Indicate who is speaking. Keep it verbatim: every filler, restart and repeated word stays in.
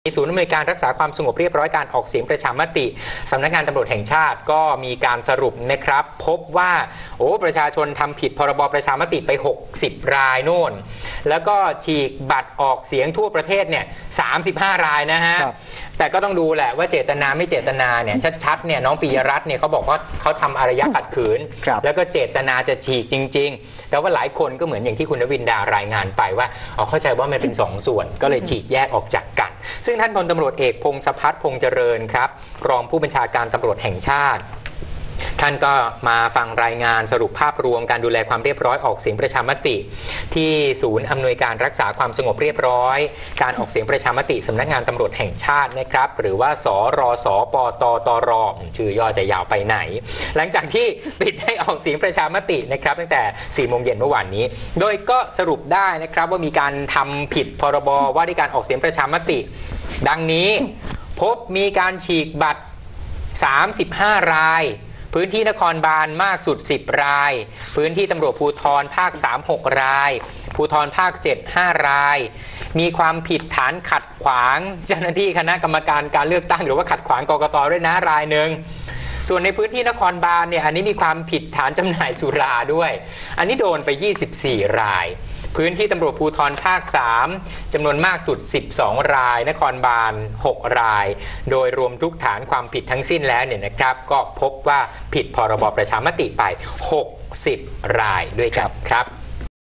Speaker 1: ศูนย์อำนวยการรักษาความสงบเรียบร้อยการออกเสียงประชามติสำนักงานตำรวจแห่งชาติก็มีการสรุปนะครับพบว่าโอ้ประชาชนทำผิดพรบประชามติไปหกสิบรายโน่นแล้วก็ฉีกบัตรออกเสียงทั่วประเทศเนี่ยสามสิบห้ารายนะฮะแต่ก็ต้องดูแหละว่าเจตนาไม่เจตนาเนี่ยชัดๆเนี่ยน้องปิยรัตน์เนี่ยเขาบอกว่าเขาทำอารยะขัดขืนแล้วก็เจตนาจะฉีกจริงๆแต่ว่าหลายคนก็เหมือนอย่างที่คุณณวินดารายงานไปว่าอ๋อเข้าใจว่ามันเป็นสองส่วนก็เลยฉีกแยกออกจากกันซึ่งท่านพลตำรวจเอกพงศพัฒน์พงษ์เจริญครับรองผู้บัญชาการตำรวจแห่งชาติท่านก็มาฟังรายงานสรุปภาพรวมการดูแลความเรียบร้อยออกเสียงประชามติที่ศูนย์อำนวยการรักษาความสงบเรียบร้อยการออกเสียงประชามติสำนักงานตำรวจแห่งชาตินะครับหรือว่าสรสปตตรชื่อย่อจะยาวไปไหนหลังจากที่ปิดให้ออกเสียงประชามตินะครับตั้งแต่สี่โมงเย็นเมื่อวานนี้โดยก็สรุปได้นะครับว่ามีการทำผิดพรบว่าด้วยการออกเสียงประชามติดังนี้พบมีการฉีกบัตรสามสิบห้ารายพื้นที่นครบาลมากสุดสิบรายพื้นที่ตำรวจภูธรภาคสาม หกรายภูธรภาคเจ็ด ห้ารายมีความผิดฐานขัดขวางเจ้าหน้าที่คณะกรรมการการเลือกตั้งหรือว่าขัดขวางกกตด้วยนะรายหนึ่งส่วนในพื้นที่นครบาลเนี่ยอันนี้มีความผิดฐานจำหน่ายสุราด้วยอันนี้โดนไปยี่สิบสี่รายพื้นที่ตำรวจภูธรภาคสามจำนวนมากสุดสิบสองรายนครบาลหกรายโดยรวมทุกฐานความผิดทั้งสิ้นแล้วเนี่ยนะครับก็พบว่าผิดพรบประชามติไปหกสิบรายด้วยกันครับ